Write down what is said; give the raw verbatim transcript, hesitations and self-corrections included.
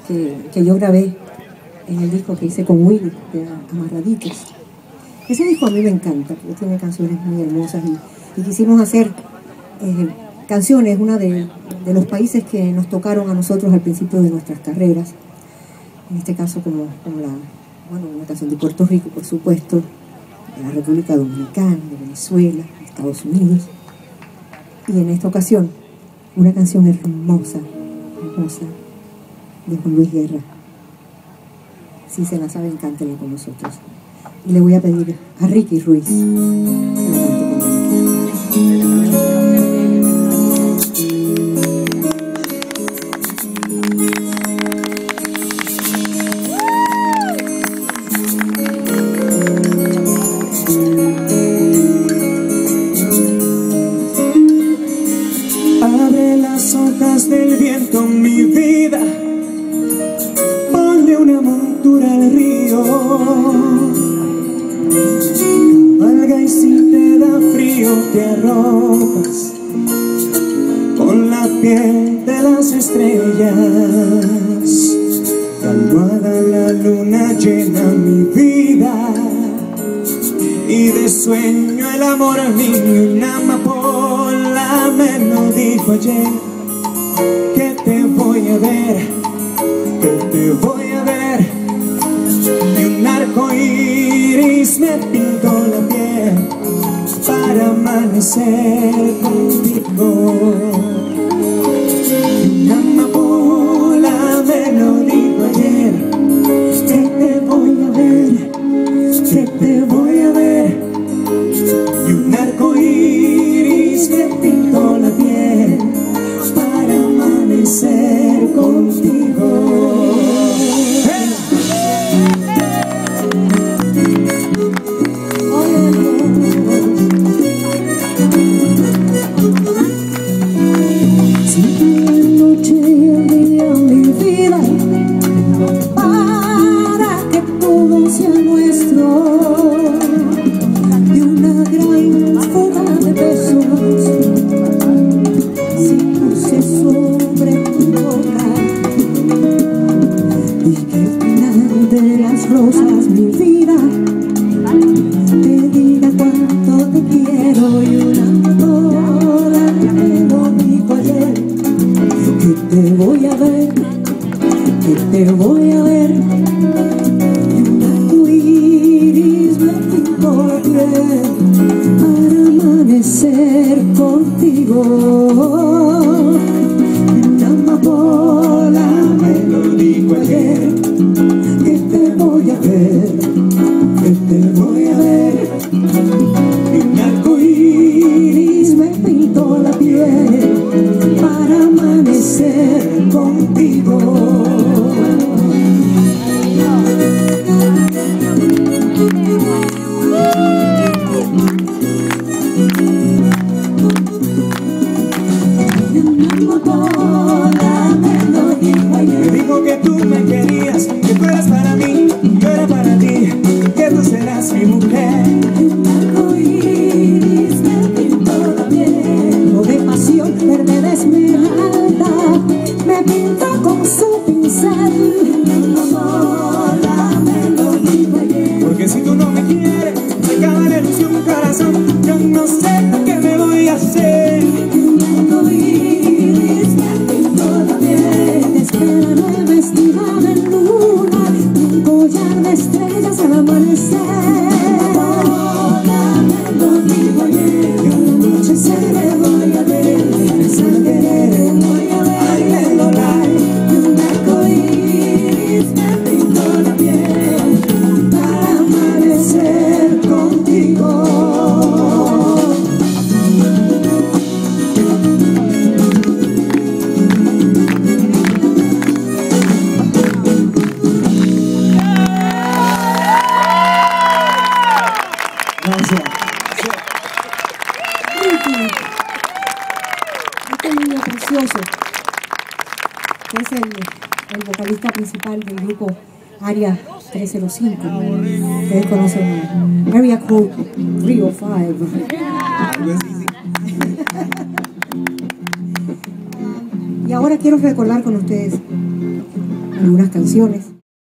que, que yo grabé en el disco que hice con Willy, de Amarraditos. Ese disco a mí me encanta, porque tiene canciones muy hermosas y, y quisimos hacer eh, canciones, una de, de los países que nos tocaron a nosotros al principio de nuestras carreras. En este caso como, como la, bueno, una canción de Puerto Rico, por supuesto, de la República Dominicana, de Venezuela, de Estados Unidos. Y en esta ocasión, una canción hermosa, hermosa, de Juan Luis Guerra. Si se la saben, cántenla con nosotros. Y le voy a pedir a Ricky Ruiz que la cante conmigo. Abre las hojas del viento, mi vida, ponle una montura al río, cabalga y si te da frío te arropas con la piel de las estrellas. Calmada la luna llena mi vida y de sueño el amor mío. Una amapola me lo dijo ayer, que te voy a ver, que te voy a ver. Y un arco iris me pintó la piel para amanecer contigo. Y una amapola me lo dijo ayer, que te voy a ver, que te voy a ver. Y un arco iris me pintó la piel para amanecer contigo. Área trescientos cinco, ustedes conocen Area Code trescientos cinco. Y ahora quiero recordar con ustedes algunas canciones.